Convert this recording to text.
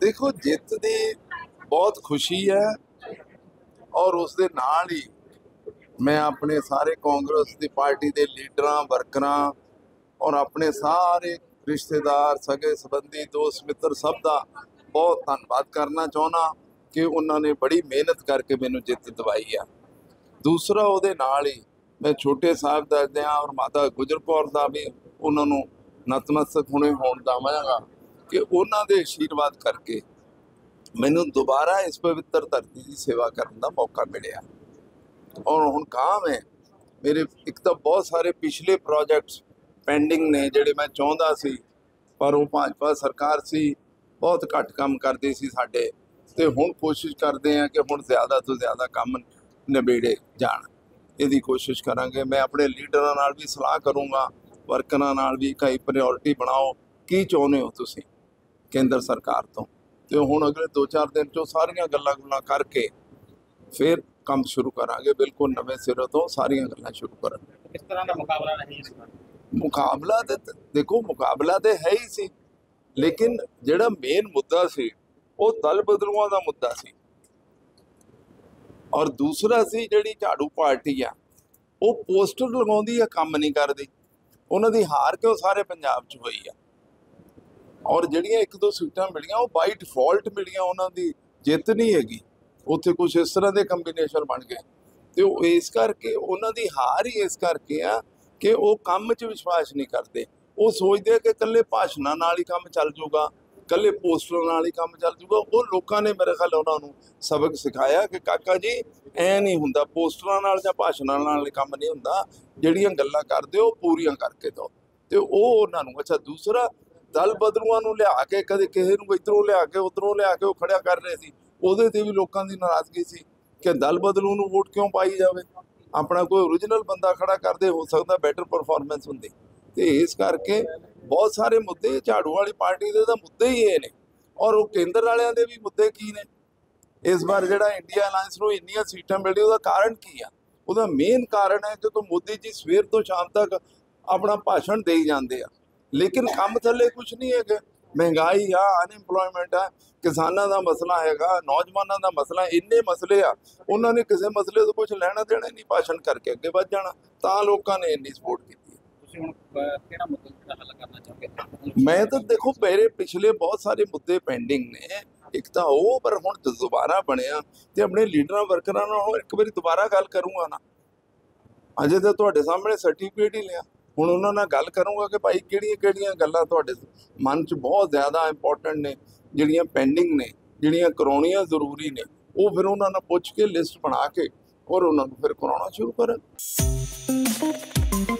देखो जित दी बहुत खुशी है और उसके नाल ही मैं अपने सारे कांग्रेस की पार्टी के लीडर वर्कर और अपने सारे रिश्तेदार सगे संबंधी दोस्त मित्र सब का बहुत धन्यवाद करना चाहना कि उन्होंने बड़ी मेहनत करके मैनू जित दवाई है। दूसरा उहदे नाल ही मैं छोटे साहिबजादियां और माता गुजर कौर का भी उन्होंने नतमस्तक हुणे होण देवांगा कि उन्होंने आशीर्वाद करके मैनू दोबारा इस पवित्र धरती की सेवा करने का मौका मिलिया। और हुण काम है मेरे एक तो बहुत सारे पिछले प्रोजेक्ट्स पेंडिंग ने जिहड़े मैं चाहुंदा सी पर वो भाजपा सरकार सी बहुत घट काम करती सी साडे ते हुण कोशिश करते हैं कि हुण ज़्यादा तो ज़्यादा काम निबेड़े जाण। इहदी कोशिश करांगे। मैं अपने लीडरां नाल भी सलाह करूँगा, वर्करां नाल भी कई प्रायोरिटी बनाओ की चाहुंदे हो तुसीं केंद्र सरकार तो ते हुण अगले 2-4 दिन चो सारियां गल्लां करके फिर काम शुरू करांगे। बिल्कुल नवें सिरे तो सारियां गल्लां शुरू करांगे। किस तरह का मुकाबला रही इस बार? मुकाबला तो देखो मुकाबला तो है ही सी, लेकिन जिहड़ा मेन मुद्दा सी वो दल बदलूआं दा मुद्दा सी और दूसरा सी जिहड़ी झाड़ू पार्टी आ वो पोस्टर लगाउंदी आ काम नहीं करदी। उन्हां दी हार क्यों सारे पंजाब च होई आ और जिहड़ियां 1-2 सीटां मिलियां वो बाई डिफॉल्ट मिलियां, उन्हां दी जित नहीं हैगी। उत्थे कुछ इस तरह के कंबीनेशन बन गए तो इस करके उन्हां दी हार ही इस करके आ कि वो काम च विश्वास नहीं करते। वो सोचते कि कल्ले भाषणां नाल ही काम चल जूगा, कल्ले पोस्टर नाल ही काम चल जूगा। वो लोगों ने मेरे ख्याल उन्होंने सबक सिखाया कि काका जी ऐ नहीं हुंदा, पोस्टरां नाल जां भाषणां नाल काम नहीं हुंदा, जिहड़ियां गल्लां करदे हो पूरियां करके दो। ते वो उन्हां नूं अच्छा दूसरा दल बदलूआं नूं लिया के कदे किसे नूं इधरों लिया के उधरों लिया के वो खड़ा कर रहे सी, ਉਹਦੇ ਤੇ भी लोगों की नाराजगी सी कि दल बदलू नूं वोट क्यों पाई जाए, अपना कोई ओरिजिनल बंदा खड़ा करते हो सकता बेटर परफॉर्मेंस होंदी। तो इस करके बहुत सारे मुद्दे झाड़ू वाली पार्टी के मुद्दे ही ये ने और वो केंद्र वालियां दे भी मुद्दे की ने। इस बार जिहड़ा इंडिया अलायंस नूं इन्नियां सीटां मिली उसदा कारण की आ? ਉਹਦਾ मेन कारण है कि मोदी जी सवेर तो शाम तक अपना भाषण दे जाते हैं लेकिन काम थले कुछ नहीं है। महंगाई आ, अनएम्पलॉयमेंट आ, किसानों का मसला हैगा, नौजवानों का मसला, इन्ने मसले आ, उन्होंने किसी मसले तो कुछ लेना देना नहीं, भाषण करके अगे बढ़ जाना, तो लोगों ने इन्नी सपोर्ट की। मैं तो देखो मेरे पिछले बहुत सारे मुद्दे पेंडिंग ने, एक तो वो पर हुण दोबारा बनया ते अपने लीडर वर्करां नाल एक बारी दोबारा गल करूंगा ना। अजे तो तुहाडे सामने सर्टिफिकेट ही लिया, हुण उन्हां नाल गल करूंगा कि भाई किहड़ियां गल्लां तुहाडे मन च बहुत ज़्यादा इंपॉर्टेंट ने, जिहड़ियां पेंडिंग ने, जिहड़ियां कराउणियां जरूरी ने, वो फिर उन्हां नाल पुछ के लिस्ट बना के और उन्हां नूं फिर कराउणा शुरू करांगे।